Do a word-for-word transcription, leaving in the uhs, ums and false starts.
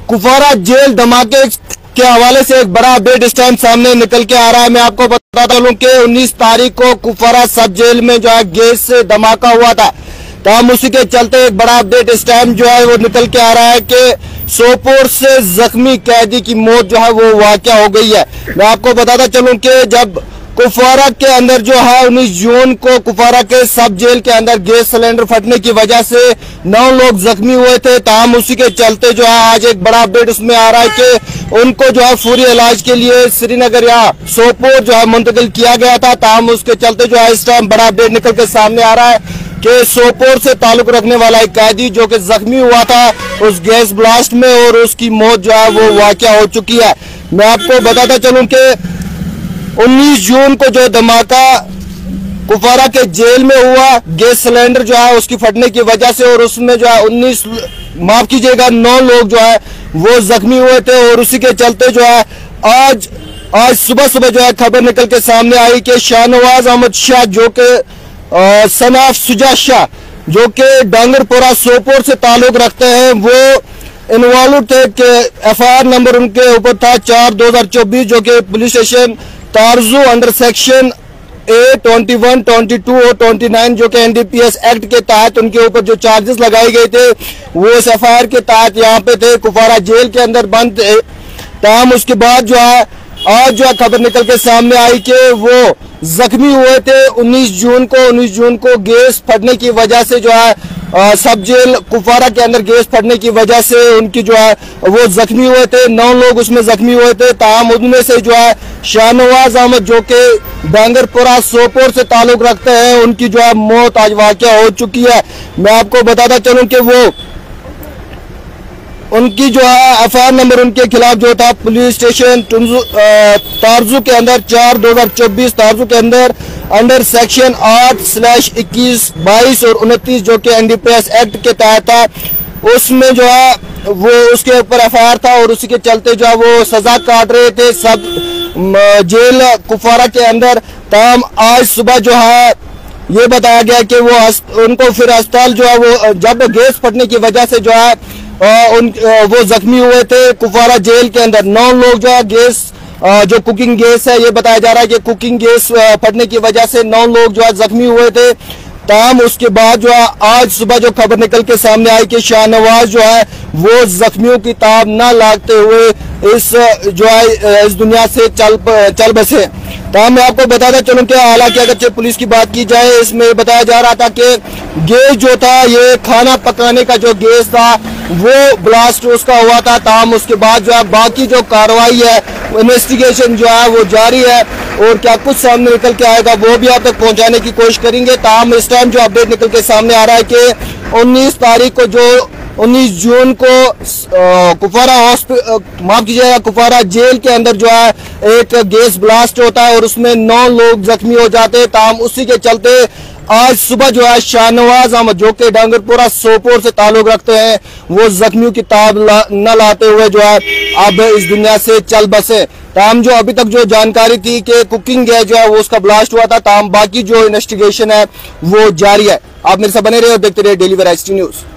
Kupwara jail धमाके के हवाले से एक बड़ा अपडेट इस टाइम सामने निकल के आ रहा है। मैं आपको बताता चलूं कि उन्नीस तारीख को कुपवारा सब जेल में जो है गैस से धमाका हुआ था। तमाम उसी के चलते एक बड़ा अपडेट इस टाइम जो है वो निकल के आ रहा है कि सोपोर से जख्मी कैदी की मौत जो है वो वाकया हो गई है। मैं आपको बताता चलूं कि जब कुपवारा के अंदर जो है उन्नीस जून को कुपवारा के सब जेल के अंदर गैस सिलेंडर फटने की वजह से नौ लोग जख्मी हुए थे। ताम उसी के चलते जो है आज एक बड़ा अपडेट उसमें आ रहा है कि उनको जो है फौरी इलाज के लिए श्रीनगर या सोपोर जो है मुंतकिल किया गया था। ताम उसके चलते जो है इस टाइम बड़ा अपडेट निकल के सामने आ रहा है कि सोपोर से ताल्लुक रखने वाला एक कैदी जो कि जख्मी हुआ था उस गैस ब्लास्ट में और उसकी मौत जो है वो वाकया हो चुकी है। मैं आपको बताता चलूं कि उन्नीस जून को जो धमाका कुपवारा के जेल में हुआ, गैस सिलेंडर जो है उसकी फटने की वजह से, और उसमें जो है उन्नीस माफ कीजिएगा नौ लोग जो है वो जख्मी हुए थे। और उसी के चलते जो है आज आज सुबह सुबह जो है खबर निकल के सामने आई कि शाहनवाज अहमद शाह जो कि सनाफ सुजा शाह जो कि डांगरपुरा सोपोर से ताल्लुक रखते हैं, वो इन्वॉल्व थे कि एफ आई आर नंबर उनके ऊपर था चार दो हजार चौबीस जो कि police station Tarju under section a twenty one twenty two और ट्वेंटी नाइन जो कि N D P S act के तहत उनके ऊपर जो चार्जेस लगाए गए थे वो इस एफ आई आर के तहत यहाँ पे थे, कुपवारा जेल के अंदर बंद थे। तमाम उसके बाद जो है आज जो है खबर निकल के सामने आई कि वो जख्मी हुए थे उन्नीस जून को उन्नीस जून को गैस फटने की वजह से जो है आ, सब जेल कुपवारा के अंदर गैस फटने की वजह से उनकी जो है वो जख्मी हुए थे। नौ लोग उसमें जख्मी हुए थे। ताम उनमें से जो है शाहनवाज अहमद जो कि डांगरपुरा सोपोर से ताल्लुक रखते हैं उनकी जो है मौत आज वाकया हो चुकी है। मैं आपको बताता चलूं कि वो उनकी जो है एफ आई आर नंबर उनके खिलाफ जो था पुलिस स्टेशन तारजू के अंदर चार दो हजार चौबीस तारजू के अंदर अंडर सेक्शन आठ स्लैश इक्कीस बाईस और उनतीस जो कि N D P S act के तहत था, उसमें जो है वो उसके ऊपर एफ आई आर था। और उसी के चलते जो है वो सजा काट रहे थे सब जेल कुपवारा के अंदर। तमाम आज सुबह जो है ये बताया गया कि वो उनको फिर अस्पताल जो है वो जब गैस फटने की वजह से जो है उन वो जख्मी हुए थे कुपवारा जेल के अंदर। नौ लोग जो है गैस जो कुकिंग गैस है ये बताया जा रहा है कि कुकिंग गैस फटने की वजह से नौ लोग जो है जख्मी हुए थे। तमाम उसके बाद जो है आज सुबह जो खबर निकल के सामने आई कि शाहनवाज जो है वो जख्मियों की ताब न लागते हुए इस जो है इस दुनिया से चल चल बसे। तमाम मैं आपको बताता चलूं कि हालांकि अगर पुलिस की बात की जाए इसमें बताया जा रहा था कि गैस जो था ये खाना पकाने का जो गैस था वो ब्लास्ट उसका हुआ था। ताम उसके बाद जो है बाकी जो कार्रवाई है इन्वेस्टिगेशन जो है वो जारी है और क्या कुछ सामने निकल के आएगा वो भी आप तक पहुंचाने की कोशिश करेंगे। ताम इस टाइम जो अपडेट निकल के सामने आ रहा है कि उन्नीस तारीख को जो उन्नीस जून को कुपवारा हॉस्पिटल माफ कीजिएगा कुपवारा जेल के अंदर जो है एक गैस ब्लास्ट होता है और उसमें नौ लोग जख्मी हो जाते हैं। ताम उसी के चलते आज सुबह जो है शाहनवाज अहमद जो कि डांगरपुरा सोपोर से ताल्लुक रखते हैं वो जख्मियों की ताब ला, न लाते हुए जो है अब इस दुनिया से चल बसे। ताम जो अभी तक जो जानकारी थी कि कुकिंग गैस जो है वो उसका ब्लास्ट हुआ था। ताम बाकी जो इन्वेस्टिगेशन है वो जारी है। आप मेरे साथ बने रहे और देखते रहे डेली वेराइटी न्यूज।